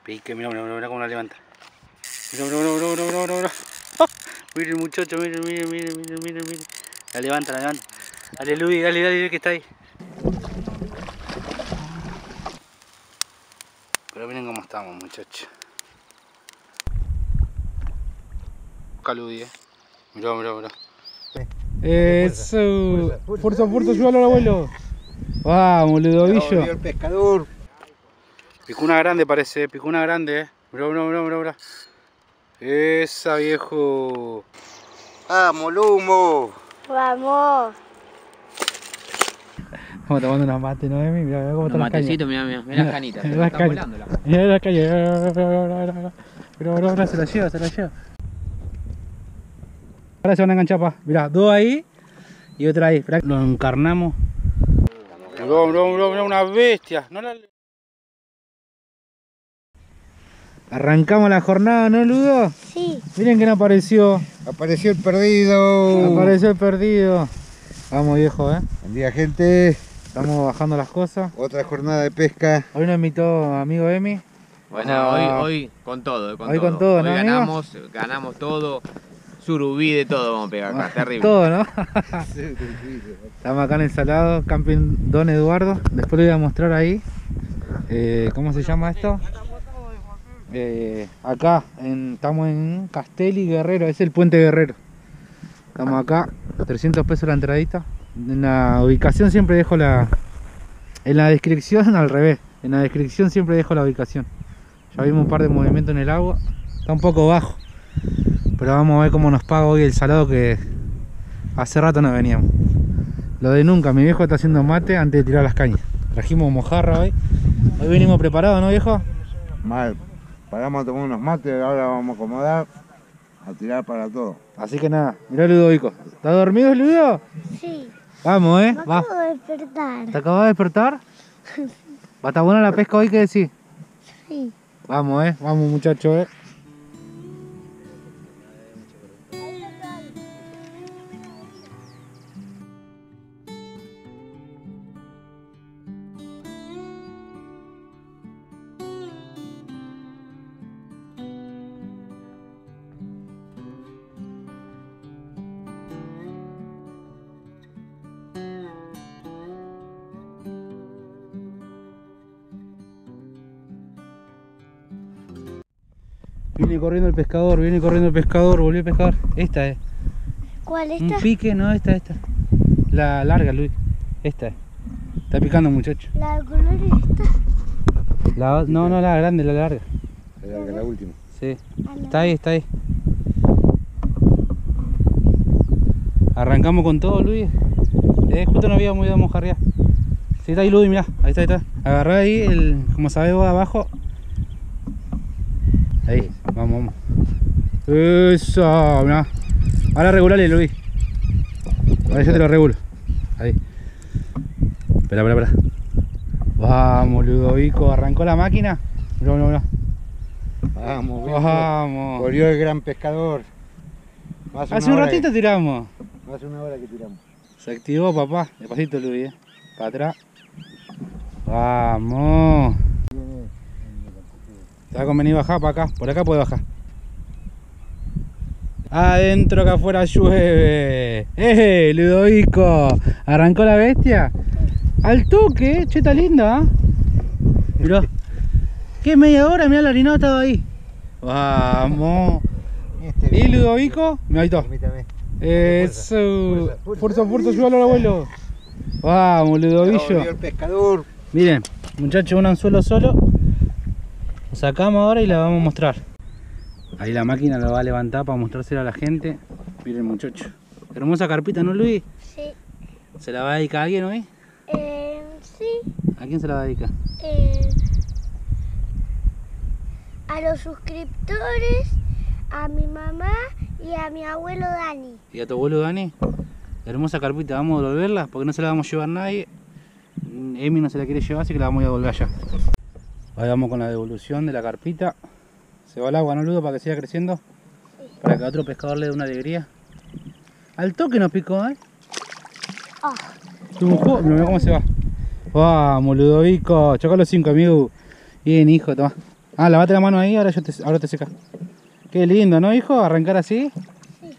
Pique, mira cómo la levanta. Mira. Miren muchacho, miren. La levanta. Dale Luis, dale que está ahí. Pero miren cómo estamos, muchachos. Acá Luis, Mirá. Eso. Fuerza, ayúdalo al abuelo. Vamos, Ludovillo. El pescador. Picuna grande parece, picuna grande, Mirá. Esa, viejo. Vamos, Lumo. Vamos. Estamos tomando unos mates, ¿no, Emi? Mirá cómo están las cañas. Mirá las canitas. Mirá las cañas. Mirá las cañas. Mirá, se la lleva. Ahora se van a enganchar, pa. Mirá, dos ahí y otra ahí. Lo encarnamos. Mirá, una bestia. Arrancamos la jornada, ¿no, Ludo? Sí. Miren quién apareció. Apareció el perdido. Vamos, viejo, Buen día, gente. Estamos bajando las cosas. Otra jornada de pesca. Hoy nos invitó amigo Emi. Bueno, hoy con todo. Hoy con todo, ¿no, ganamos todo. Surubí de todo vamos a pegar acá, terrible. Todo, ¿no? Estamos acá en el Salado, Camping Don Eduardo. Después le voy a mostrar ahí. ¿Cómo se llama esto? Acá estamos en Castelli Guerrero, es el Puente Guerrero. Estamos acá, 300 pesos la entradita. En la ubicación siempre dejo en la descripción, al revés. En la descripción siempre dejo la ubicación. Ya vimos un par de movimientos en el agua. Está un poco bajo, pero vamos a ver cómo nos paga hoy el Salado, que hace rato no veníamos. Lo de nunca, mi viejo está haciendo mate antes de tirar las cañas. Trajimos mojarra hoy. Hoy venimos preparados, ¿no, viejo? Mal. Paramos a tomar unos mates, ahora vamos a acomodar, a tirar para todo. Así que nada, mirá Ludovico. ¿Estás dormido, Ludo? Sí. Vamos, Me acabo de despertar. ¿Te acabas de despertar? ¿Va a estar buena la pesca hoy, qué decís? Sí. Vamos, vamos, muchachos, Viene corriendo el pescador, volvió a pescar. Esta es. ¿Cuál esta? Un pique, no, esta. La larga, Luis. Esta es. Está picando, muchacho. ¿La de color esta? No, la grande, la larga. La última. Sí. Está ahí. Arrancamos con todo, Luis. Justo no habíamos ido a mojarrear. Sí, está ahí, Luis, mirá. Ahí está. Agarrá ahí, como sabés vos, abajo. Ahí, vamos. Eso, mirá. Ahora regulale, Luis. Ahora yo te lo regulo. Ahí. Espera. Vamos, Ludovico. ¿Arrancó la máquina? Mirá. Vamos. Volvió el gran pescador. Hace un ratito tiramos. Hace una hora que tiramos. Se activó, papá. Despacito, Luis, Para atrás. Vamos. Te va a convenir bajar para acá. Por acá puede bajar. Adentro, que afuera llueve. Ludovico. ¿Arrancó la bestia? Al toque, che, está linda. Mirá. ¿Qué media hora? Mirá, la harinada estaba ahí. Vamos. ¿Y Ludovico? Mirá, ahí está. Eso. Fuerza, ayúdalo al abuelo. Vamos, Ludovillo. El pescador. Miren, muchachos, un anzuelo solo. Lo sacamos ahora y la vamos a mostrar. Ahí la máquina la va a levantar para mostrársela a la gente. Miren, muchachos. Hermosa carpita, ¿no, Luis? Sí. ¿Se la va a dedicar a alguien hoy? Sí. ¿A quién se la va a dedicar? A los suscriptores, a mi mamá y a mi abuelo Dani. ¿Y a tu abuelo Dani? Hermosa carpita, vamos a devolverla porque no se la vamos a llevar nadie. Emi no se la quiere llevar, así que la vamos a devolver allá. Ahí vamos con la devolución de la carpita. Se va el agua, ¿no, Ludo? Para que siga creciendo. Sí. Para que a otro pescador le dé una alegría. Al toque nos picó, Mira cómo se va. Vamos, Ludovico. Chocá los 5, amigo. Bien, hijo, toma. Ah, lavate la mano ahí, ahora te seca. Qué lindo, ¿no, hijo? Arrancar así. Sí.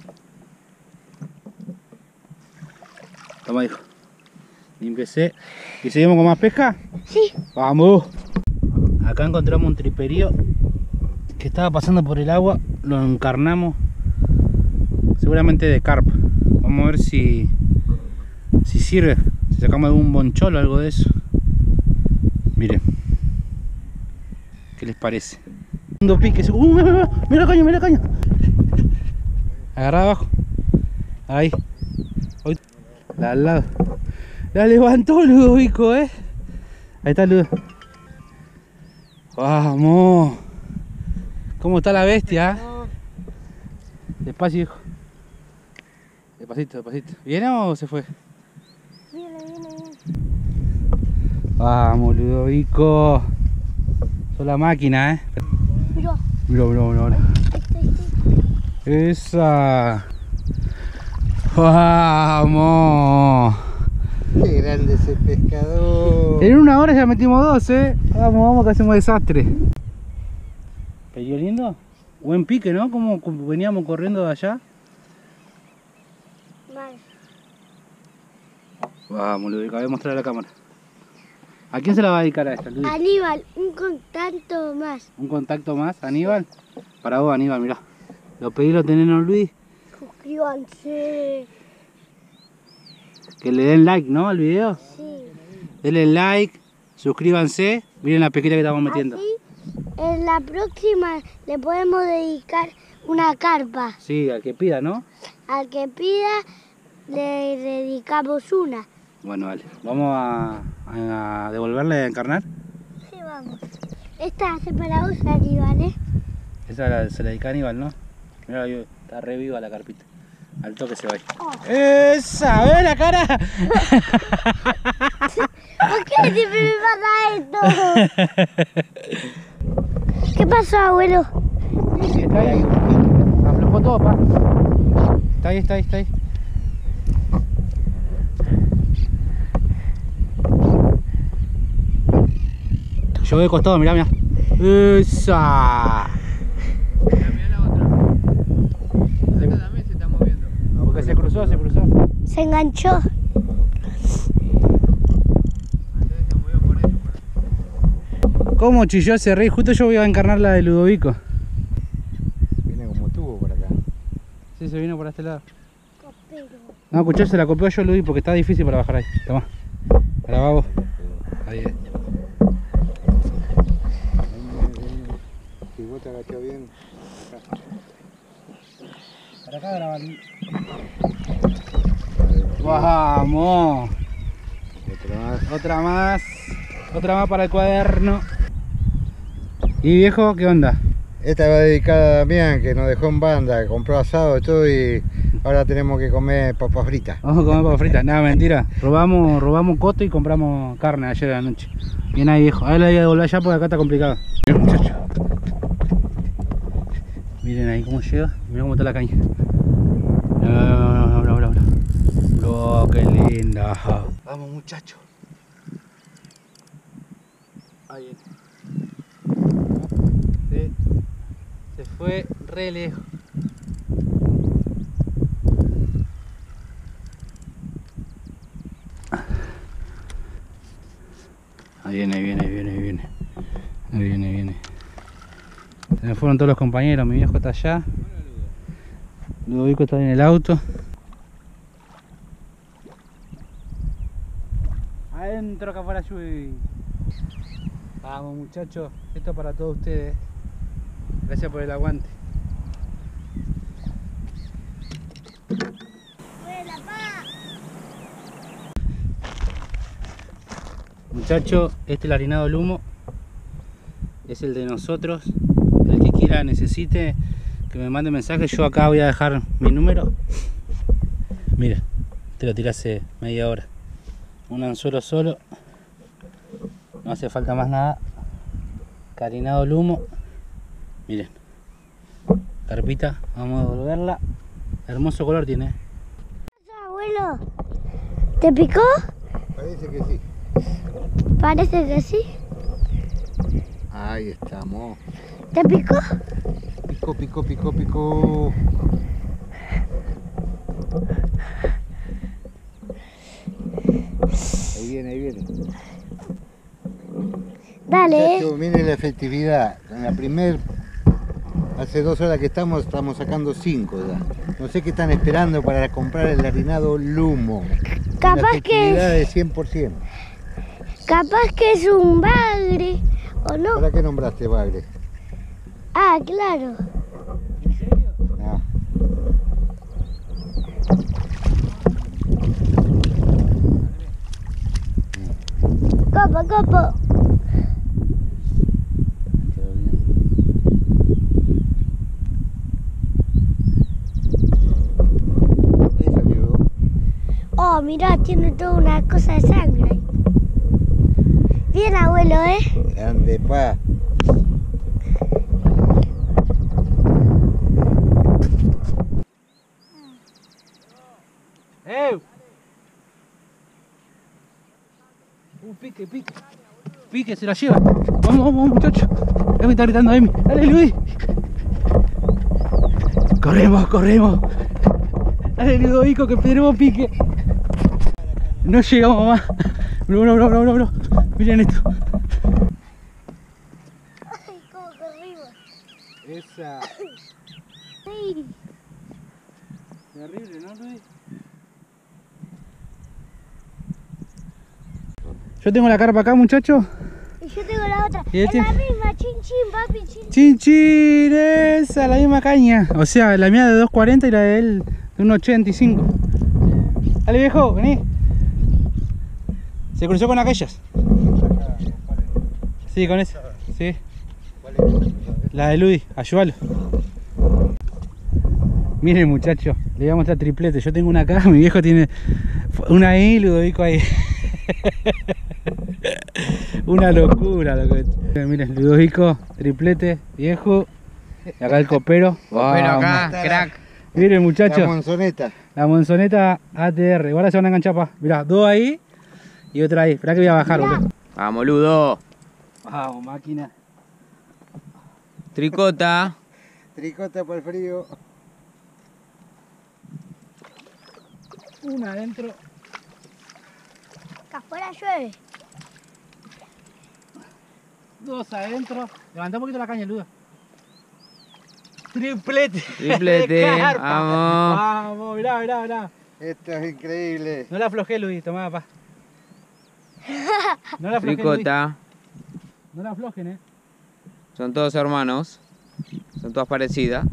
Toma, hijo. Límpiese. ¿Y seguimos con más pesca? Sí. ¡Vamos! Acá encontramos un triperío que estaba pasando por el agua. Lo encarnamos. Seguramente de carpa. Vamos a ver si sirve. Si sacamos algún boncholo o algo de eso. Miren. ¿Qué les parece? Un pique. Mira la caña, mira la caña. Agarra abajo. Ahí. La al lado. La levantó Ludovico, Ahí está Ludo. Vamos. ¿Cómo está la bestia? Despacio, hijo. Despacito, despacito. ¿Viene o se fue? Viene. Vamos, Ludovico. Sos la máquina, Mirá. Mira. Este. Esa. Vamos. Qué grande ese pescador. En una hora ya metimos 2, Vamos, que hacemos desastre. ¿Pedió lindo? Buen pique, ¿no? Como veníamos corriendo de allá. Vale. Vamos, Ludovico, voy a mostrar a la cámara. ¿A quién se la va a dedicar a esta, Ludovico? Aníbal, un contacto más. ¿Un contacto más, Aníbal? Para vos, Aníbal, mirá. Lo pedí, lo tenés, ¿no, Luis? Suscríbanse. Que le den like, ¿no? Al video. Sí. Denle like, suscríbanse. Miren la pesquita que estamos metiendo. Así, en la próxima le podemos dedicar una carpa. Sí, al que pida, ¿no? Al que pida le dedicamos una. Bueno, vale. Vamos a devolverle a encarnar. Sí, vamos. Esta hace para vos, Aníbal, Esa se la dedica a Aníbal, ¿no? Mirá, está re viva la carpita. Al toque se va ahí. Oh. ¡Esa! ¿Ves la cara? ¿Por qué siempre me pasa esto? ¿Qué pasó, abuelo? Sí, está ahí. Aflojó todo, pa. Está ahí. Yo voy de costado, mirá. ¡Esa! Mirá la otra. Esta también se está moviendo. Porque se cruzó. Se enganchó. Entonces se movió por eso. ¿Cómo chilló ese rey? Justo yo voy a encarnar la de Ludovico. Viene como tubo por acá. Sí, se vino por este lado. Copero. No, escuchá, se la copió yo, Luis, porque está difícil para bajar ahí. Toma. Ahora va vos. Ahí. Si vos te agachó bien. Para acá graban. Vamos. Otra más para el cuaderno. ¿Y viejo, qué onda? Esta va dedicada a Damián, que nos dejó en banda, compró asado y todo, y ahora tenemos que comer papas fritas. Vamos a comer papas fritas. Nada, mentira. Robamos coto y compramos carne ayer a la noche. Bien ahí, viejo. Ahora la voy a devolver allá porque acá está complicado. Miren, muchachos. Miren ahí cómo llega. Miren cómo está la caña. Mira. Oh, qué linda. Vamos, muchachos. Ahí viene. Se fue re lejos. Ahí viene. Se me fueron todos los compañeros, mi viejo está allá. Ludovico está en el auto. Adentro, acá para Yui. Vamos, muchachos, esto es para todos ustedes. Gracias por el aguante. Muchachos, este es el harinado Lumo. Es el de nosotros. El que quiera, necesite, que me mande mensaje. Yo acá voy a dejar mi número. Mira, te lo tiré hace media hora. Un anzuelo solo. No hace falta más nada. Harinado Lumo. Miren. Carpita, vamos a devolverla. Hermoso color tiene. Abuelo, ¿te picó? Parece que sí. Parece que sí. Ahí estamos. ¿Te picó? Picó, picó, picó, picó. Ahí viene, ahí viene. Dale. Muchachos, miren la efectividad. En la hace 2 horas que estamos sacando 5 ya. No sé qué están esperando para comprar el harinado Lumo. Capaz Una que efectividad de 100%. Capaz que es un bagre, ¿o no? ¿Para qué nombraste bagre? Ah, claro. Ah. Copo, copo. Quedó bien. Ahí salió. Oh, mirá, tiene toda una cosa de sangre ahí. Bien, abuelo, ¿eh? Grande, pa. Pique, pique. Pique, se la lleva. Vamos, vamos, vamos, muchachos. Emi está gritando, Emi. Dale, Luis. Corremos, corremos. Dale, Ludovico, que tenemos pique. No llegamos más. Bro. Miren esto. Ay, cómo corrimos. Esa. Sí. Terrible, ¿no, Luis? Yo tengo la carpa acá, muchachos. Y yo tengo la otra. Y él Es tiene- la misma, chin chin, papi, chin. Chin chin, esa, la misma caña. O sea, la mía de 2.40 y la de él de 1.85. Dale, viejo, vení. Se cruzó con aquellas. Sí, con esa. Sí. La de Ludi, ayúdalo. Miren, muchachos, le voy a mostrar triplete. Yo tengo una acá, mi viejo tiene una ahí, Ludovico ahí. Una locura lo que... Miren, Ludovico, triplete, viejo. Y acá el copero. Pero acá, crack. Miren, La muchachos, monzoneta. la monzoneta ATR. Ahora se van a enganchar, pa. Mirá, 2 ahí y otra ahí. Esperá que voy a bajar, boludo. Vamos, Ludo. Vamos, máquina. Tricota. Tricota para el frío. Una adentro. Que afuera llueve. 2 adentro. Levantá un poquito la caña, Ludo. Triplete. Triplete. De carpa. Vamos. Vamos, mirá. Esto es increíble. No la aflojé, Luis, tomá, pa. No la aflojé, Luis. Tricota. No la aflojen, Son todos hermanos. Son todas parecidas.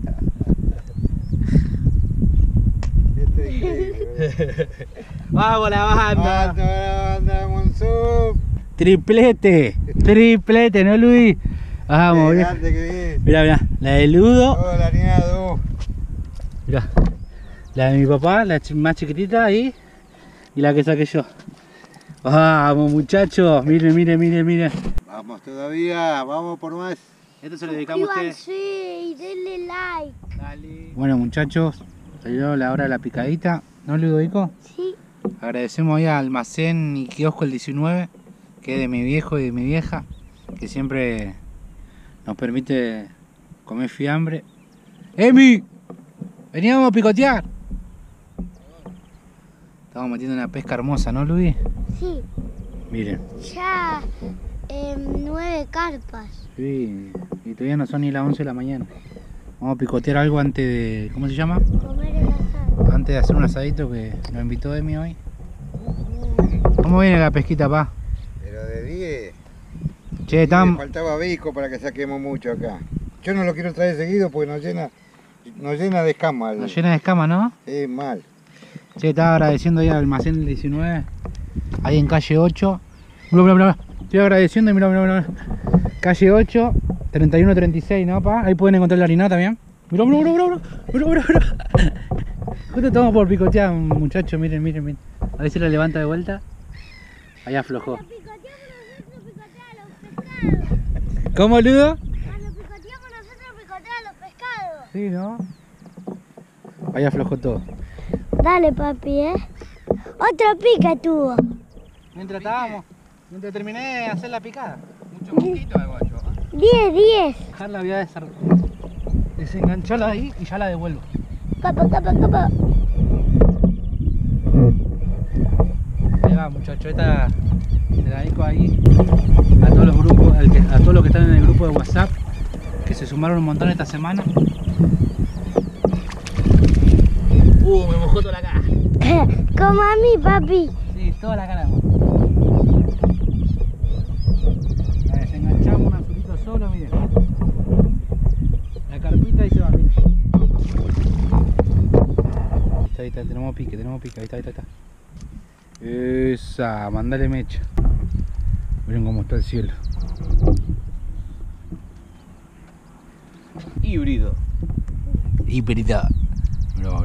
Esto es increíble. Vamos, la banda. Anda la banda Monzón. Triplete, ¿no, Luis? Vamos, Qué viejo. grande que viene. Mirá, la de Ludo. Todo el harinado. Mirá, la de mi papá, la más chiquitita ahí. Y la que saqué yo. Vamos, muchachos, miren. Vamos todavía, vamos por más. Esto se lo dedicamos a ustedes. Suscríbanse y denle like. Dale. Bueno, muchachos, salió la hora de la picadita. ¿No, Ludovico? Sí. Agradecemos ahí al almacén y kiosco el 19, que es de mi viejo y de mi vieja, que siempre nos permite comer fiambre. ¡Emi! Veníamos a picotear. Estamos metiendo una pesca hermosa, ¿no, Luis? Sí. Miren. Ya 9 carpas. Sí, y todavía no son ni las 11 de la mañana. Vamos a picotear algo antes de... ¿Cómo se llama? Comer el asado. Antes de hacer un asadito que nos invitó Emi hoy. ¿Cómo viene la pesquita, pa? Pero de 10. Che, Le estamos... faltaba bico para que saquemos mucho acá. Yo no lo quiero traer seguido porque nos llena de escamas. Nos llena de escamas, ¿no? Sí, mal. Che, estaba agradeciendo ahí al almacén del 19, ahí en calle 8. Mirá. Estoy agradeciendo y mirá. Calle 8, 3136, ¿no, pa? Ahí pueden encontrar el harinado también. Mirá. Justo estamos por picotear, muchachos, miren. A ver si la levanta de vuelta. Ahí aflojó. Cuando picoteamos nosotros picoteamos los pescados. ¿Cómo, Ludo? Cuando picoteamos nosotros picoteamos los pescados. Sí, ¿no? Ahí aflojó todo. Dale, papi, Otro pica tuvo. Mientras terminé de hacer la picada. Mucho mosquito de guacho. 10. Dejarla, voy a desengancharla ahí y ya la devuelvo. Capa. Ahí va, muchachos, esta se la dedico ahí a todos los grupos, a todos los que están en el grupo de WhatsApp, que se sumaron un montón esta semana. Me mojó toda la cara. Como a mí, papi. Sí, toda la cara. La desenganchamos un azulito solo, miren. La carpita y se va, miren. Ahí está, tenemos pique, ahí está. Esa, mandale mecha. Miren cómo está el cielo. Híbrido. Híbrida. Bro.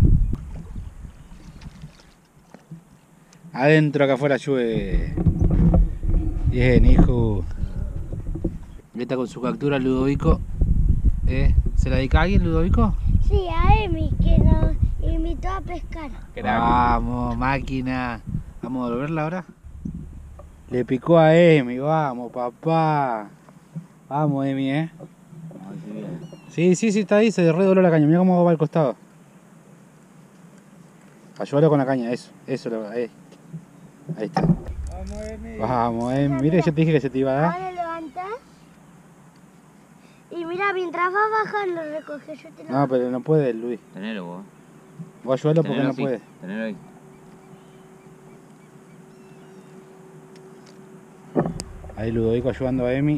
Adentro, acá afuera llueve. Bien, hijo. Ahí está con su captura Ludovico. ¿Se la dedica a alguien, Ludovico? Sí, a Emi, que nos invitó a pescar. Vamos, máquina. ¿Vamos a devolverla ahora? Le picó a Emi, vamos, papá. Vamos, Emi, Sí, está ahí, se redobló la caña. Mira cómo va al costado. Ayúdalo con la caña, eso, ahí está. Vamos, Emi. Mira, yo te dije que se te iba a dar. Ahora levantás. Y mira, mientras vas bajando, recoge. Yo te lo... No, pero no puede, Luis. Tenelo vos. Vos ayúdalo porque no sí. puede. Tenelo ahí. Ahí Ludovico ayudando a Emi.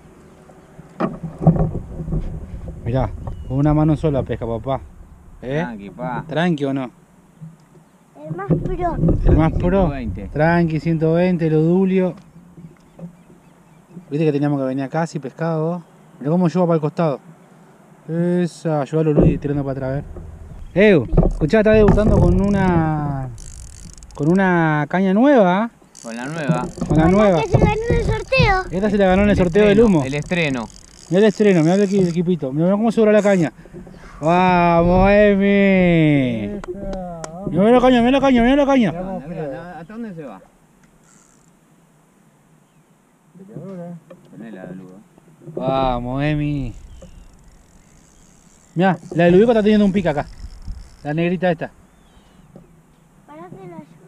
Mirá, con una mano sola pesca, papá. Tranqui, pa. ¿Tranqui o no? El más pro. El más pro. 120. Tranqui, 120, lo dulio. Viste que teníamos que venir acá, si pescado. Mirá cómo lleva para el costado. Esa, ayúdalo Luis tirando para atrás, a ver. Escuchá, está debutando con una caña nueva. Con la nueva. Con la nueva. Que se ganó en el sorteo. Esta se la ganó en el sorteo del humo. El estreno. Mirá el estreno, mirá el equipito. Mirá cómo sobra la caña. ¡Vamos, Emi! Mirá la caña. ¿Hasta dónde se va? Tenela, Ludo. Vamos, Emi. Mirá, la de Ludovico está teniendo un pica acá. La negrita esta. Para que la ayude.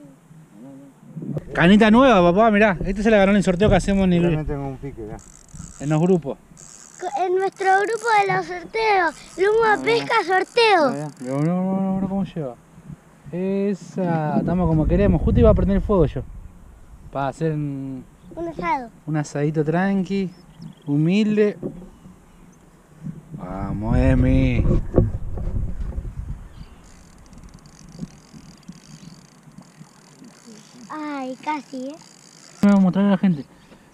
Canita nueva, papá, mirá. Esta se la ganó en el sorteo que hacemos en Tengo un pique, los grupos. En nuestro grupo de los sorteos. Luma pesca sorteo. Mirá cómo lleva. Esa, estamos como queremos. Justo iba a prender el fuego yo. Para hacer Un asado. un asadito tranqui, humilde. Vamos, Emi. Ay, casi, Vamos a mostrarle a la gente.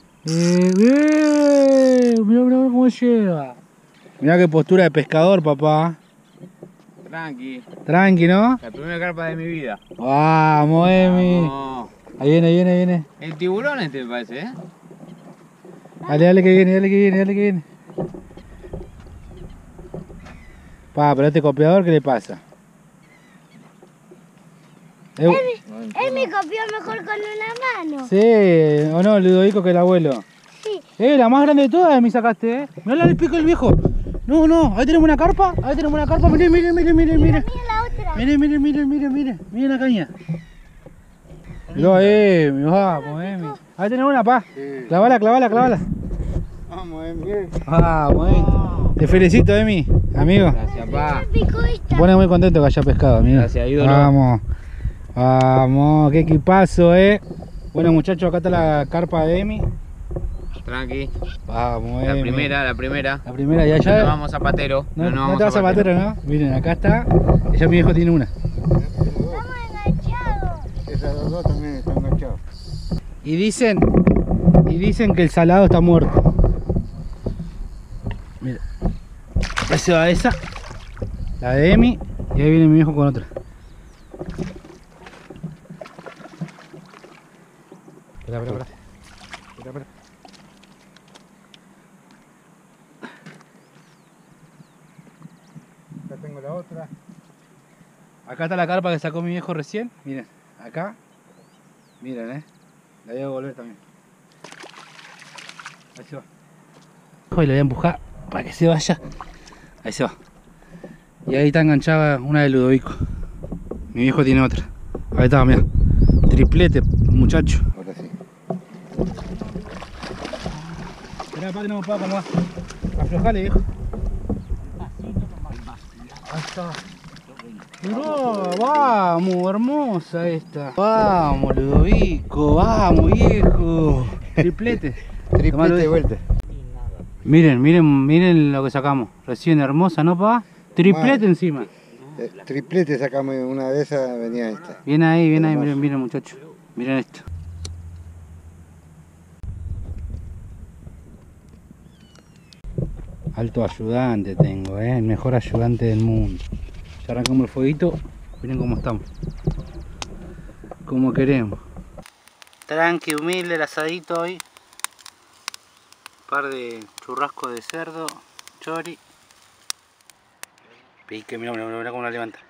Mirá cómo lleva. Mirá qué postura de pescador, papá. Tranqui, ¿no? La primera carpa de mi vida. Vamos, Emi. Vamos. Ahí viene. El tiburón me parece, Dale que viene. Pa, pero este copiador, ¿qué le pasa? Él me copió mejor con una mano. Sí, o no, Ludovico, que el abuelo. Sí. La más grande de todas me sacaste, Mirá el pico del viejo. No, ahí tenemos una carpa, miren. Mira la otra. Miren la caña. Mirá, vamos, Emi. Ahí tenemos una, pa. Sí. Clavala. Vamos, Vamos, Emi. Te felicito, Emi, amigo. Gracias, pa. Me picó esta. Pone muy contento que haya pescado, amigo. Gracias, ídolo. Vamos, qué equipazo, Bueno, muchachos, acá está la carpa de Emi. Tranqui. Vamos, La Emi. primera. La primera, y allá. No vamos zapatero. No te vas a Zapatero, ¿no? Miren, acá está. Ella, mi hijo, tiene una. Estamos enganchados. Esas dos también están enganchados. Y dicen que el salado está muerto. Mira. Ya se va esa. La de Emi. Y ahí viene mi hijo con otra. Espera. Ya tengo la otra. Acá está la carpa que sacó mi viejo recién. Miren, acá. Miren, La voy a volver también. Ahí se va. Y le voy a empujar para que se vaya. Ahí se va. Y ahí está enganchada una de Ludovico. Mi viejo tiene otra. Ahí está, mira. Triplete, muchacho. Ahora sí. Esperá, para que no me pueda acomodar. Aflojale, viejo. Ahí está. Mirá, vamos, hermosa esta. Vamos, Ludovico, vamos, viejo. Triplete. Triplete de vuelta. Miren, miren, miren lo que sacamos. Recién hermosa, ¿no, pa? Triplete encima. Triplete sacamos una de esas, venía esta. Bien ahí, miren, miren, muchachos. Miren esto. Alto ayudante tengo, el mejor ayudante del mundo. Ya arrancamos el fueguito, miren cómo estamos. Como queremos. Tranqui, humilde el asadito hoy. Un par de churrascos de cerdo, chori. Pique, mira cómo la levanta.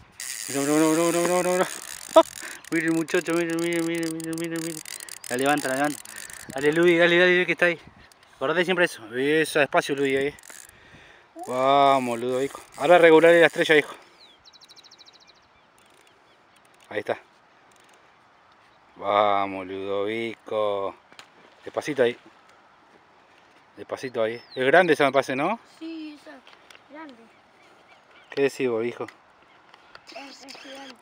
Mira. ¡Oh! Miren muchacho, miren. La levanta. Dale Luis, dale que está ahí. Acordate siempre eso. Eso, despacio Luis ahí. Vamos, Ludovico. Ahora regular la estrella, hijo. Ahí está. Vamos, Ludovico. Despacito ahí. Despacito ahí. Es grande esa me parece, ¿no? Sí, esa grande. ¿Qué decís vos, hijo? Es gigante.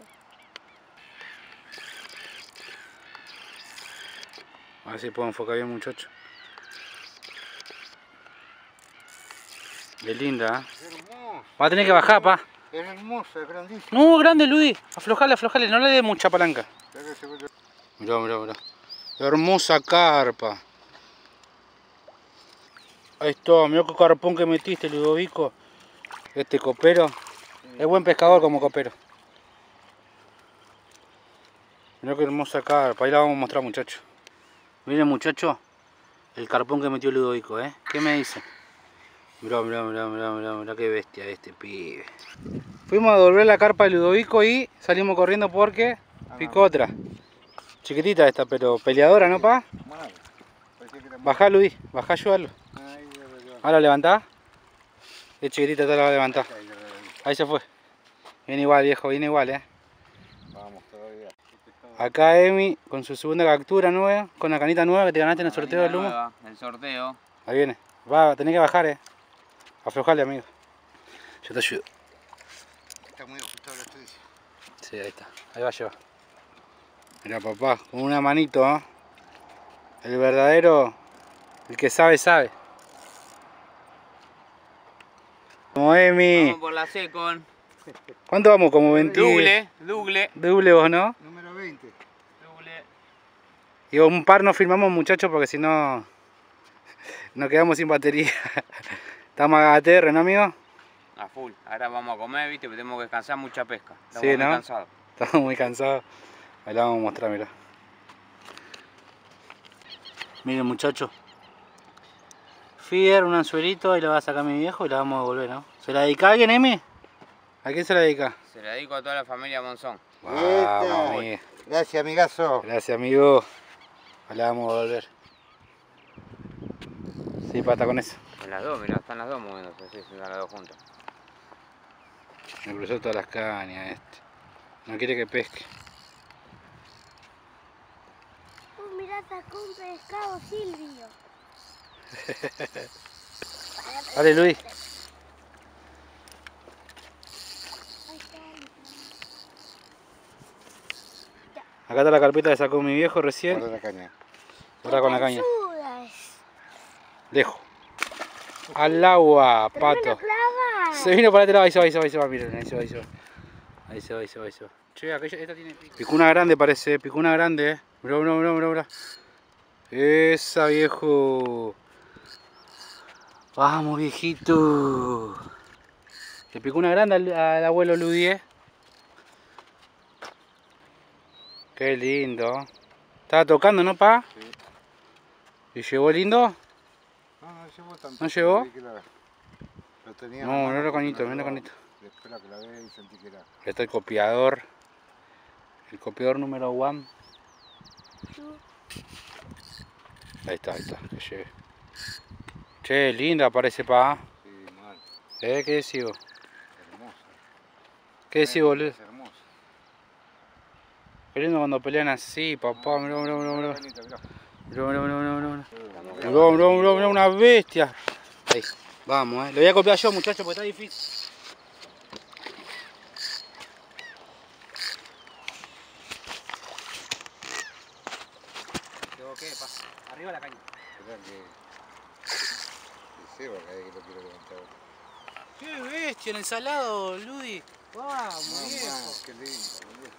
A ver si puedo enfocar bien, muchacho. Qué linda, ¿eh? Hermoso. Va a tener que bajar, pa. Es hermoso, es grandísimo. No, grande, Luis. Aflojale, no le dé mucha palanca. Mirá. Hermosa carpa. Ahí está, mirá qué carpón que metiste, Ludovico. Este copero. Es buen pescador como copero. Mirá qué hermosa carpa. Ahí la vamos a mostrar, muchachos. Miren, muchachos, el carpón que metió Ludovico, ¿eh? ¿Qué me dice? Mirá qué bestia este pibe. Fuimos a devolver la carpa de Ludovico y salimos corriendo porque picó otra. Chiquitita esta, pero peleadora, ¿no, pa? Bajá, Luis, bajá, ayúdalo. Ahora levantá. Es chiquitita, te la va a levantar. Ahí se fue. Viene igual, viejo, viene igual, Vamos todavía. Acá Emi con su segunda captura nueva, con la canita nueva que te ganaste en el sorteo del Lumo. El sorteo. Ahí viene. Va, tenés que bajar, Aflojale, amigo. Yo te ayudo. Está muy ajustado la estudio. Sí, ahí está. Ahí va a llevar. Mira, papá, con una manito, El verdadero, el que sabe, sabe. Como Emi. Vamos por la Secon. ¿Cuánto vamos? Como 20. Double. Doble vos, ¿no? Número 20. Double. Y un par no filmamos, muchachos, porque si no nos quedamos sin batería. Estamos a ATR, ¿no, amigo? A full. Ahora vamos a comer, viste, porque tenemos que descansar, mucha pesca. Estamos Sí, muy ¿no? cansados. Estamos muy cansados. Ahí la vamos a mostrar, mirá. Miren, muchachos. Feeder, un anzuelito, ahí la va a sacar mi viejo y la vamos a devolver, ¿no? ¿Se la dedica a alguien, Emi? ¿A quién se la dedica? Se la dedico a toda la familia Monzón. Vamos, amigo. Gracias, amigazo. Gracias, amigo. Ahí la vamos a devolver. Sí, pata con eso. En las dos, mirá, están las dos moviéndose, sí, están las dos juntas. Me cruzó todas las cañas No quiere que pesque. Mirá, sacó un pescado Silvio. Dale, Luis. Acá está la carpeta que sacó mi viejo recién. Guarda la caña. Ahora con la caña. Ayudas. Lejos. Al agua, Pero me lo pato. clavas. Se vino para este lado, ahí se va, miren, ahí se va. Ahí se va. Che, aquella, esta tiene pico. Picuna grande parece, picuna grande, Mirá. Esa, viejo. Vamos, viejito. Le picó una grande al abuelo Ludier. Qué lindo. Estaba tocando, ¿no, pa? Sí. ¿Y llegó lindo? No llegó tanto. ¿No llegó? Lo tenía No, no era cañito, no era cañito. Espera que la vea y sentí que era. Ahí está el copiador. El copiador número 1. Ahí está, que llegue. Che, linda parece, pa. Sí, mal. ¿Qué decís vos? Hermosa. ¿Qué decís, boludo? Es hermosa. Qué lindo cuando pelean así, papá. Mirá, mirá, mirá, mirá. Canita, mirá. Mirá, mirá, mirá, mirá, mirá. Mirá, mirá, mirá, mirá, una bestia. Ahí, vamos, Lo voy a copiar yo, muchachos, porque está difícil. ¿Qué, pa? Arriba la caña. Esperá que se ceba cada vez que lo quiero levantar. Qué bestia el ensalado, Ludi. Vamos, viejo. Qué lindo, boludo.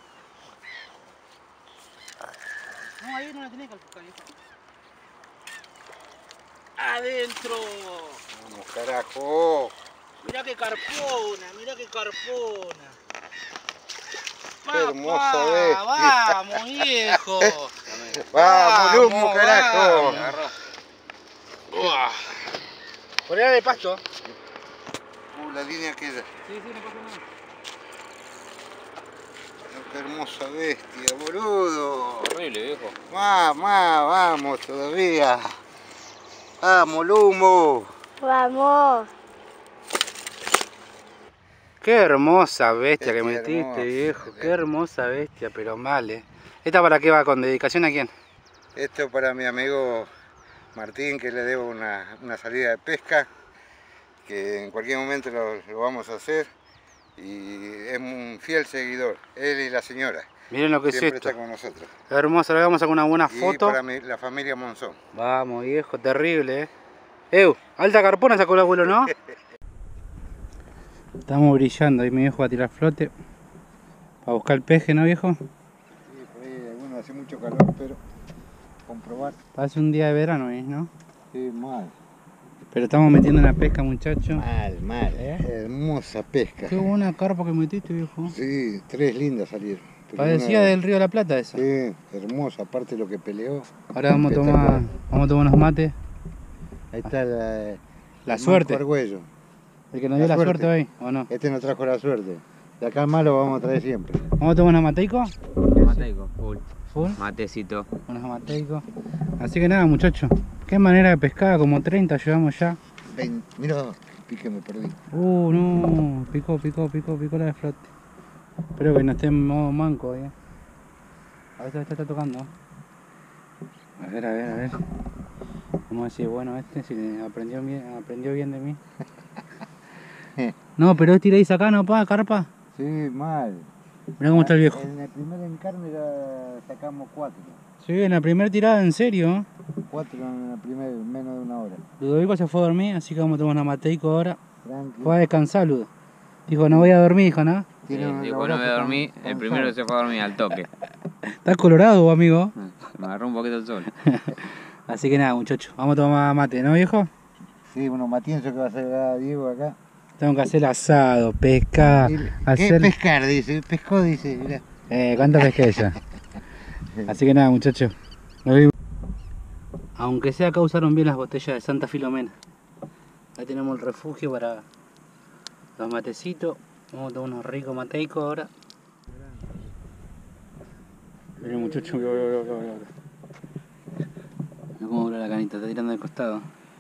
No, ahí no la tenés que calcular, viejo. ¡Adentro! Vamos, carajo. Mirá qué carpona, mirá qué carpona. Qué hermosa bestia. Vamos, viejo. Vamos, Lumo, carajo. Poné de pasto. La línea queda. Sí, no pasa nada. Qué hermosa bestia, boludo. Horrible, viejo. Vamos todavía. Vamos, Lumo. Vamos. Qué hermosa bestia que Bestia metiste, hermosa, viejo. Qué bestia. hermosa bestia, pero mal, ¿Esta para qué va? ¿Con dedicación a quién? Esto para mi amigo Martín, que le debo una salida de pesca, que en cualquier momento lo vamos a hacer, y es un fiel seguidor, él y la señora. Miren lo que es Siempre esto. está con nosotros. Hermosa, le vamos a sacar una buena Y foto. para la familia Monzón. Vamos, viejo, terrible, alta carpona sacó el abuelo, ¿no? Estamos brillando, ahí mi viejo va a tirar flote. Para buscar el peje, ¿no, viejo? Sí, por ahí algunos hace mucho calor, pero comprobar. Parece un día de verano, ¿no? Sí, mal. Pero estamos metiendo en la pesca, muchachos. Mal. Hermosa pesca. Qué buena carpa que metiste, viejo. Sí, 3 lindas salieron. Pero Parecía una- del Río de la Plata esa. Sí, hermosa, aparte de lo que peleó. Ahora vamos a tomar unos mates. Ahí está La el suerte. manco Argüello. El que nos dio La la suerte suerte. hoy, ¿o no? Este nos trajo la suerte. De acá al malo vamos a traer siempre. Vamos a tomar unos mateicos. Mateico, full. Full. Matecito. Unos mateicos. Así que nada, muchachos. Qué manera de pescar, como 30 llevamos ya. Mira, pique me perdí. No, picó la de flote. Espero que no esté en modo manco, A ver si está tocando. A ver. Vamos a decir, bueno, si aprendió bien de mí. No, pero tiráis acá, ¿no, pa, carpa? Sí, mal. Mirá cómo está el viejo. En el primer encarne sacamos 4. Sí, en la primera tirada, en serio. 4 en la primera, menos de una hora. Ludovico se fue a dormir, así que vamos a tomar una mateico ahora. Tranqui. Fue a descansar, Ludo. Dijo, no voy a dormir, hijo, ¿no? Tiene un Dijo, no voy a dormir. El primero que se fue a dormir al toque. Estás colorado, amigo. Me agarró un poquito el sol. Así que nada, muchachos, vamos a tomar mate, ¿no, viejo? Sí, unos matienzos que va a hacer Diego acá. Tengo que hacer el asado, pescar, ¿Qué hacer... pescar? Dice, pescó, dice, mirá. ¿Cuánto pesqué ya? Así que nada, muchachos. Nos vemos. Aunque sea acá usaron bien las botellas de Santa Filomena. Ahí tenemos el refugio para los matecitos. Vamos a tomar unos ricos mateicos ahora. Miren, muchachos, mira cómo dobla la canita, está tirando de costado.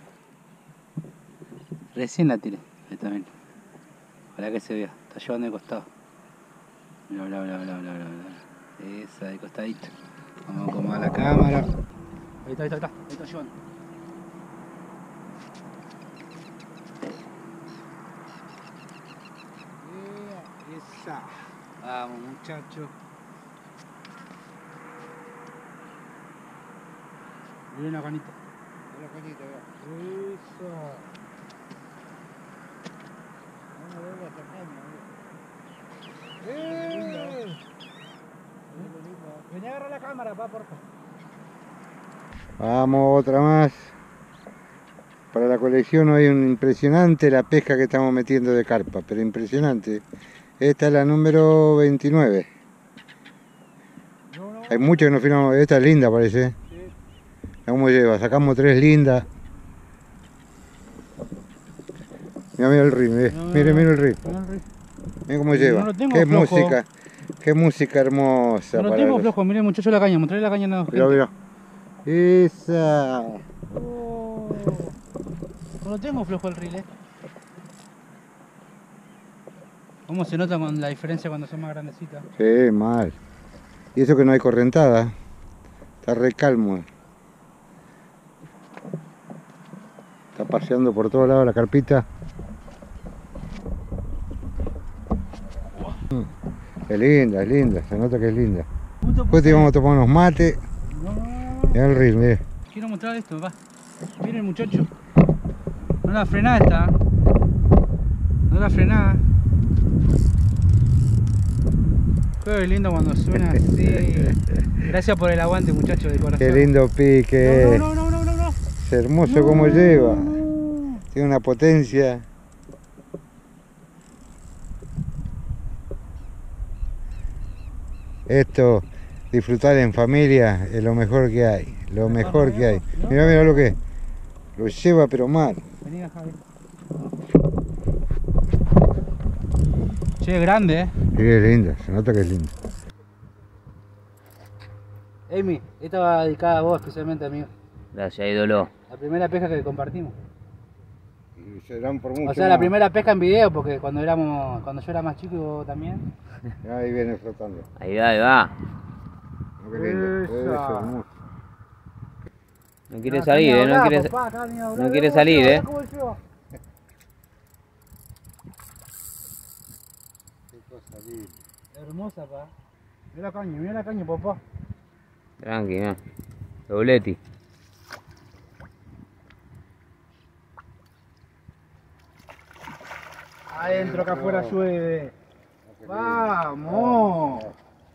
Recién la tiré, ahí también. Ojalá que se vea, está llevando de costado. Bla. Esa de costadito. Vamos a acomodar la cámara. Ahí está llevando. Esa. Vamos, muchachos. Miren la canita. Eso. Vamos a ver la Vení a agarrar la cámara, pa, porfa. Vamos, otra más. Para la colección hoy un impresionante la pesca que estamos metiendo de carpa, pero impresionante. Esta es la número 29. Hay muchas que no filmamos, esta es linda parece. Sí. ¿Cómo lleva? Sacamos 3 lindas. Mira el río, mire el río. Miren cómo lleva. No lo tengo Qué flojo. música. Qué música hermosa. No lo para tengo los- flojo, miren muchachos la caña, mostrarle la caña a la gente. Mirá. Esa. Oh. lo tengo flojo el reel, ¿Cómo se nota con la diferencia cuando son más grandecitas? Sí, mal. Y eso que no hay correntada. Está re calmo. Está paseando por todos lados la carpita. Es linda, se nota que es linda. Después te vamos a tomar unos mates. Mirá el reel, mirá. Quiero mostrar esto, va. Miren muchacho. No la frenada esta. No la frenada. Qué lindo cuando suena así. Gracias por el aguante, muchachos, de corazón. Qué lindo pique. No. Es hermoso como lleva. Tiene una potencia. Esto, disfrutar en familia, es lo mejor que hay. Lo mejor que hay. Mirá lo que es. Lo lleva pero mal. Vení, Javi. Che, es grande, Sí, es linda, se nota que es linda. Amy, esta va dedicada a vos especialmente, amigo. Gracias, ídolo. La primera pesca que compartimos. Y serán por mucho O sea, la más. primera pesca en video, porque cuando yo era más chico y vos también. Ahí viene flotando. Ahí va, ahí va. Qué lindo. Esa. Es hermoso. No quiere salir, no quiere salir, Qué cosa linda. Hermosa, pa. Mira la caña, papá. Tranqui, ¿no? Dobleti. Adentro, acá afuera llueve. ¡Vamos!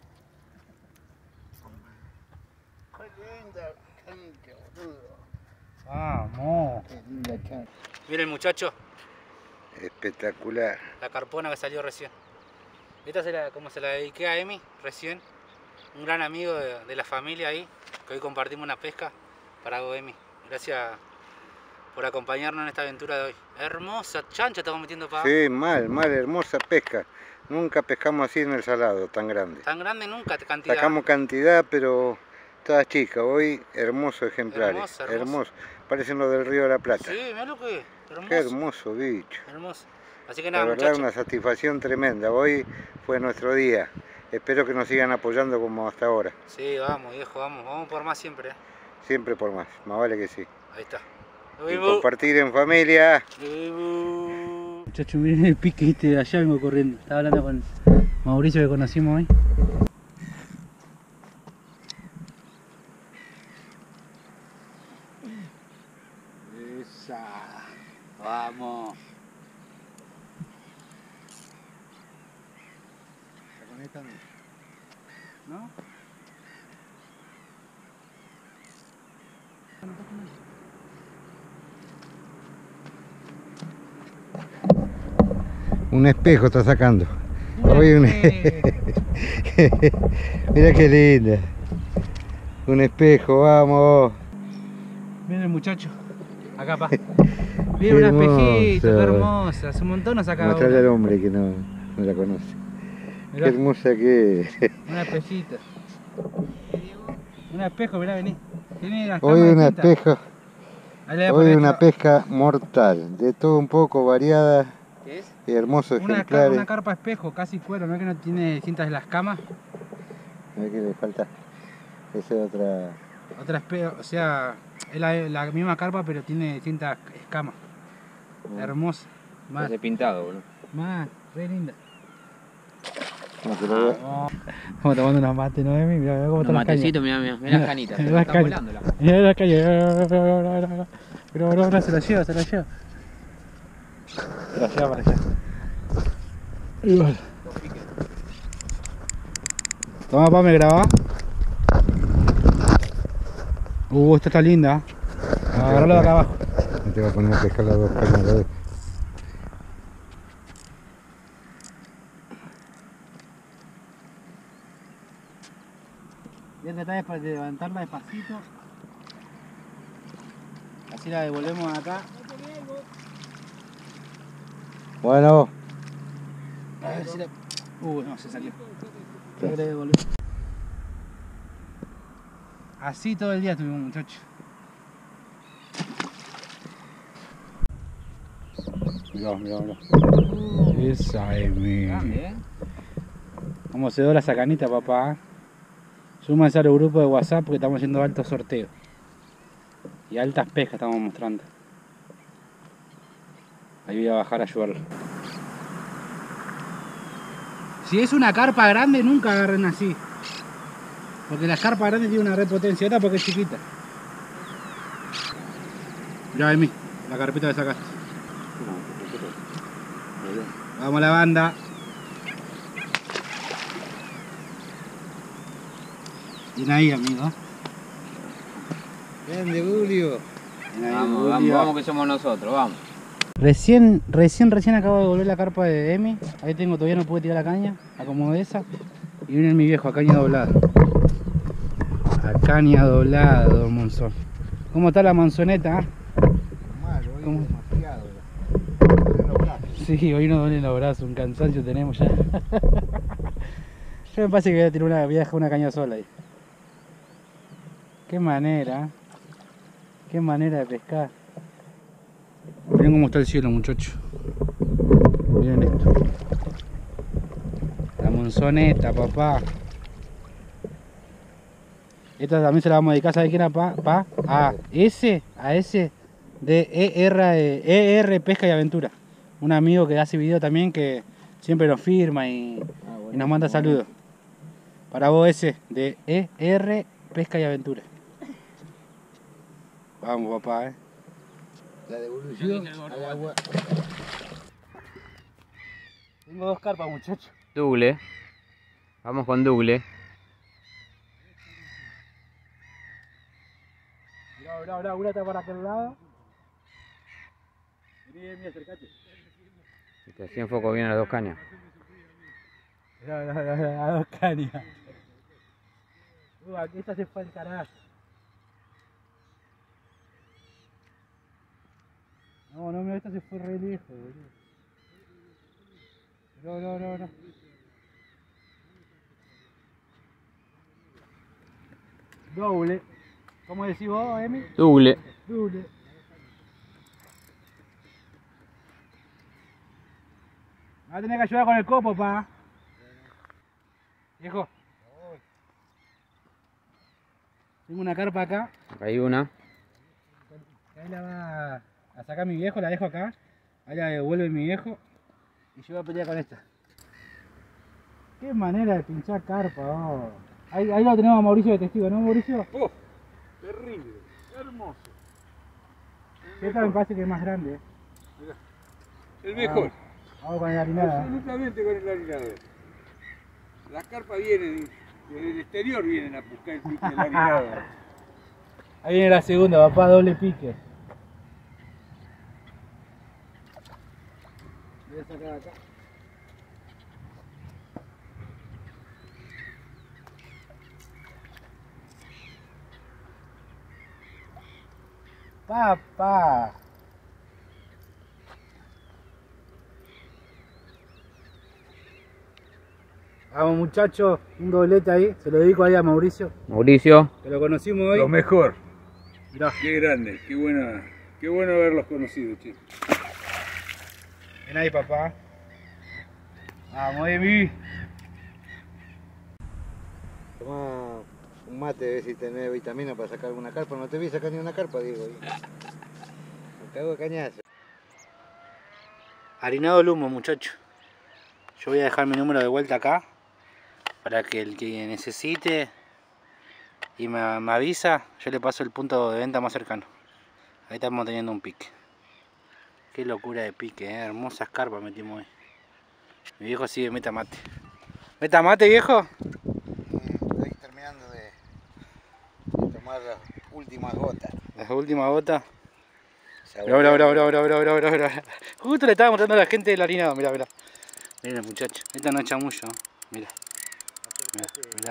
¡Vamos! Miren, muchachos, Espectacular. la carpona que salió recién. Esta como se la dediqué a Emi recién. Un gran amigo de la familia ahí, que hoy compartimos una pesca para Emi. Gracias por acompañarnos en esta aventura de hoy. Hermosa chancha estamos metiendo para Sí, mal, hermosa pesca. Nunca pescamos así en el salado, tan grande. tan grande nunca, cantidad. Sacamos cantidad, pero todas chicas. Hoy, hermosos ejemplares. Hermoso. Parecen los del Río de la Plata. Sí, mira lo que es. Hermoso. Qué hermoso bicho. Hermoso. Así que La nada, verdad, muchachos. una satisfacción tremenda. Hoy fue nuestro día. Espero que nos sigan apoyando como hasta ahora. Sí, vamos, viejo, vamos por más siempre. Siempre por más. Más vale que sí. Ahí está. Y compartir en familia. Muchachos, miren el pique este de allá, vengo corriendo. Estaba hablando con Mauricio que conocimos hoy. Esa. Vamos. ¿Se conectan? ¿No? Un espejo está sacando. Hoy Mira qué linda. Un espejo, vamos. Miren, muchachos. Acá, pa. Miren una espejito, qué hermosa. Hace un montón nos sacaba. Mostrarle al hombre que no la conoce. Mirá, Qué hermosa que es. una espejita. Un espejo, mirá, vení. Tiene las Hoy camas un distintas. espejo. Ahí le voy a Hoy poner una esta- pesca mortal. De todo un poco, variada. ¿Qué es? Y hermosos Una ejemplares. carpa espejo, casi cuero, ¿no es que no tiene distintas las camas? A ver qué le falta. Esa es otra. O sea, es la misma carpa pero tiene distintas escamas. Hermosa. Más, Parece pintado, boludo. más, re linda. No, te lo voy a- Estamos tomando unos mates, ¿no, Emi? Mirá cómo Los están las cañas. matecitos, mirá las canitas. Mirá las Están cañas. volando las cañas. Mirá la calle. Pero se la lleva. Se la lleva para allá. Y bueno. Toma, pa, me graba. Esta está linda. Agarralo de acá abajo. No te va a poner a pescar las dos cañas a la vez. Voy a tratar de levantarla despacito. Así la devolvemos acá. Bueno, A ver si la... no, se salió. Sí. Tengo que devolver. Así todo el día estuvimos, muchachos. Mirá. Esa es mi. Grande, Vamos a hacer la sacanita, papá. Súmense a los grupos de WhatsApp porque estamos haciendo altos sorteos. Y altas pescas estamos mostrando. Ahí voy a bajar a ayudarlo. Si es una carpa grande, nunca agarren así. Porque las carpas grandes tienen una repotencia. Esta porque es chiquita. Ya, Emi, la carpita que sacaste. Vamos a la banda. Bien ahí, amigo. Grande, Julio. Bien ahí, Vamos, Julio. vamos que somos nosotros, vamos. Recién acabo de volver la carpa de Emi. Ahí tengo, todavía no pude tirar la caña. Acomodo esa. Y viene mi viejo, a caña doblada. A caña doblada, don Monzón. ¿Cómo está la manzoneta? Malo, hoy ¿Cómo? demasiado. Me duelen los brazos. Sí, hoy nos duelen los brazos, un cansancio tenemos ya. Yo me parece que voy a tirar voy a dejar una caña sola ahí. Qué manera de pescar. Miren cómo está el cielo, muchachos. Miren esto. La monzoneta, papá. Esta también se la vamos a dedicar, ¿sabes quién era? A ese de ER Pesca y Aventura. Un amigo que hace video también que siempre nos firma y nos manda saludos. Para vos ese de ER Pesca y Aventura. Vamos, papá, La devolución al agua. Tengo dos carpas, muchachos. Double. Vamos con double. Mirá, una está para aquel lado. Vení, acercate. Este, así enfoco bien a las dos cañas. Mirá, a dos cañas. Aquí esta se fue al carajo. No, mira, esta se fue re lejos, boludo. No. Doble. ¿Cómo decís vos, Emi? Double. Doble. Me vas a tener que ayudar con el copo, pa. Viejo. Tengo una carpa acá. Acá hay una. Ahí la va a sacar mi viejo, la dejo acá. Ahí la devuelve mi viejo. Y yo voy a pelear con esta. Qué manera de pinchar carpa, oh. Ahí lo tenemos a Mauricio de testigo, ¿no, Mauricio? ¡Oh! Terrible, hermoso. Esta me parece que es más grande. Mirá, el mejor. Vamos con el harinada. Absolutamente con el harinador. Las carpas vienen, desde el exterior vienen a buscar el pique del harinador. Ahí viene la segunda, papá, doble pique. Voy a sacar acá. Papá. Vamos, muchachos, un doblete ahí, se lo dedico ahí a Mauricio, Mauricio. que lo conocimos hoy. Lo mejor. Mirá, Qué grande, qué bueno haberlos conocido, chicos. ven ahí, papá. Vamos, Emi. Tomá un mate, a ver si tenés vitamina para sacar alguna carpa. No te vi sacar ni una carpa, Diego. Me cago de cañazo. Harinado el humo, muchachos. Yo voy a dejar mi número de vuelta acá para que el que necesite y me avisa, yo le paso el punto de venta más cercano. Ahí estamos teniendo un pique. Qué locura de pique, hermosas carpas metimos hoy. Mi viejo sigue meta mate. ¿Meta mate, viejo? Estoy terminando de tomar las últimas gotas. Las últimas gotas. Mirá. Justo le estaba mostrando a la gente el harinado, mirá. Miren, muchachos, esta no es chamullo, mirá. Mirá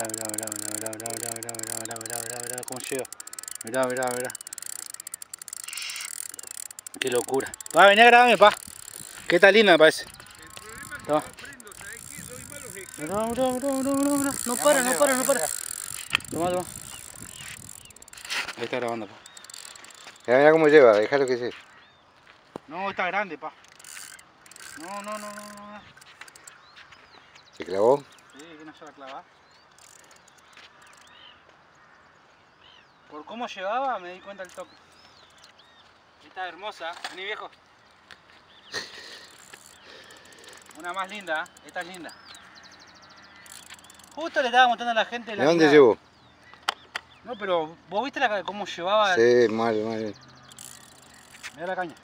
cómo llega. Mirá. Qué locura. Va, vení a grabarme, pa. Que está linda, me parece. Toma. Mirá. No para. Toma. Ahí está grabando, pa. Mirá cómo lleva, dejalo que sea. No, está grande, pa. No, no, no, no, no. ¿Se clavó? Sí, que no se va a clavar. Por cómo llevaba me di cuenta del toque. Esta es hermosa. Vení, viejo. Una más linda, ¿eh? Esta es linda. Justo le estaba mostrando a la gente la ¿De dónde mirada. llevó? No, pero vos viste cómo llevaba. Sí, mal, mal. Mirá la caña.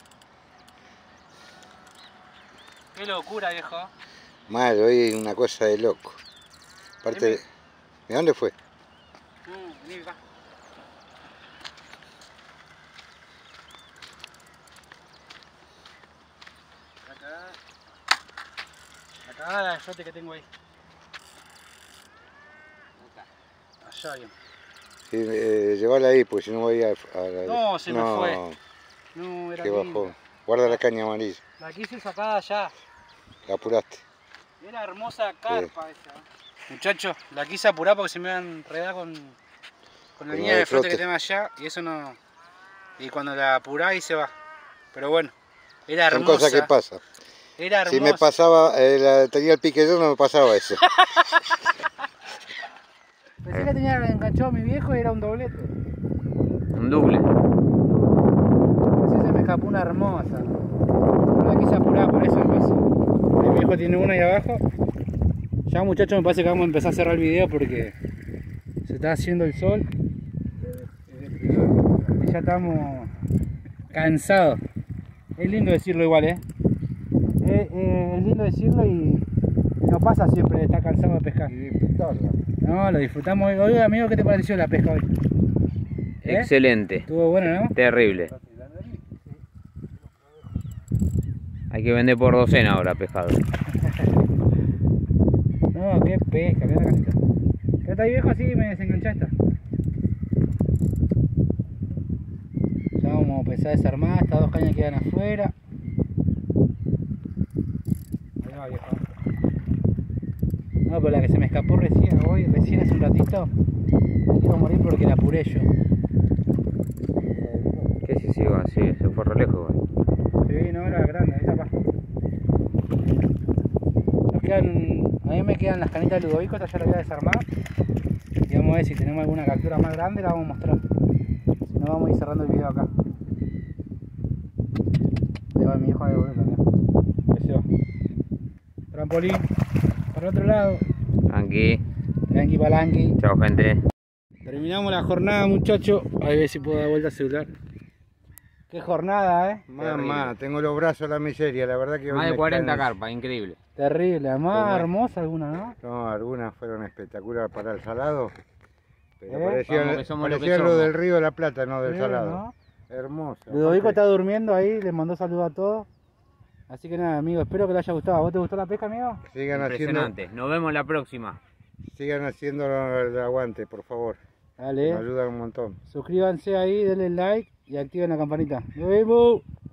Qué locura, viejo. Mal, hoy una cosa de loco. Aparte, ¿de dónde fue? Vení acá. La cagada de flote que tengo ahí. Allá bien. Sí, llevala ahí, porque si no voy a la... No, se me fue. No, era Qué linda. bajón. Guarda la caña amarilla. La quise sacar allá. La apuraste. Era hermosa carpa esa. Muchachos, la quise apurar porque se me iba a enredar con la la línea de de flote que flote. tengo allá y eso no. Y cuando la apurás y se va. Pero bueno, era Son hermosa. cosas que pasan. Era hermosa. Si me pasaba, tenía el pique yo, no me pasaba eso. Pensé que tenía enganchado a mi viejo y era un doblete. Un doble. Así se me escapó una hermosa. La quise apurar, por eso me pasó. Mi viejo tiene una ahí abajo. Ya muchachos, me parece que vamos a empezar a cerrar el video porque se está haciendo el sol. Y ya estamos cansados. Es lindo decirlo igual, ¿eh? Es lindo decirlo y no pasa siempre de estar cansado de pescar. Y disfrutarla. No, lo disfrutamos hoy. Oye, amigo, ¿qué te pareció la pesca hoy? ¿Eh? Excelente. Estuvo bueno, ¿no? Terrible. Hay que vender por docena ahora pescado. No, qué pesca, mira la casita. Quédate ahí, viejo, así me desenganchaste. Ya vamos a empezar a desarmar, estas dos cañas quedan afuera. Ahí va, viejo. No, pero la que se me escapó recién hace un ratito, me quiero morir porque la apuré yo. ¿Qué si sigo así? Se fue re lejos igual. Sí, no, era grande, ahí está acá. A mí me quedan las canitas de Ludovico, esta ya la voy a desarmar. Y vamos a ver si tenemos alguna captura más grande, la vamos a mostrar. Si no, vamos a ir cerrando el video acá. Ahí va mi hijo a devolver también. Ahí se va. Trampolín, para el otro lado. Tranqui. Tranqui palanqui. Chao, gente. Terminamos la jornada, muchachos. A ver si puedo dar vuelta al celular. Qué jornada, Mamá, tengo los brazos a la miseria, la verdad que... hoy Más de me 40 caen- carpas, increíble. Terrible, además Pero- hermosa alguna, ¿no? No, algunas fueron espectaculares para el salado. Pero ¿Eh? parecían, Vamos, que somos lo que parecían lo somos. del Río de la Plata, no del Sí, salado. ¿no? Hermoso. Ludovico Aparte, está durmiendo ahí, les mandó saludos a todos. Así que nada, amigo, espero que les haya gustado. ¿A vos te gustó la pesca, amigo? sigan haciendo, Impresionante. Nos vemos la próxima. sigan haciendo el aguante, por favor. Me Dale, ayudan un montón. suscríbanse ahí, denle like y activen la campanita. ¡Nos vemos!